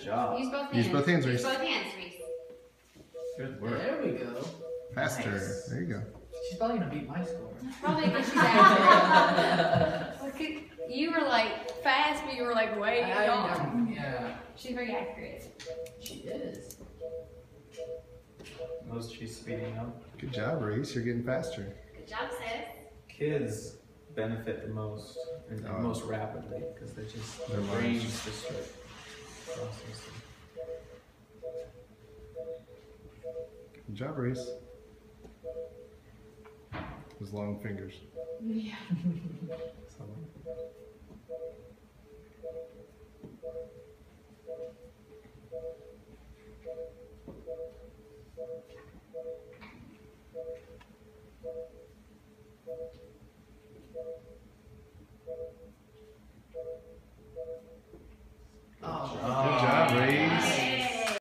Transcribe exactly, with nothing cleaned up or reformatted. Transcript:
job. Use both hands. Use both hands, Use Reece. both hands, Reece. Good work. There we go. Faster. Nice. There you go. She's probably gonna beat my score. Probably because she's accurate. Look at, you were like fast, but you were like way I off. know, yeah. She's very accurate. She is. Most she's speeding up. Good job, Reece. You're getting faster. Good job, sis. Kids benefit the most and Oh. most rapidly because they just their Their brains minds. just start processing. Good job, Reece. Those long fingers. Yeah.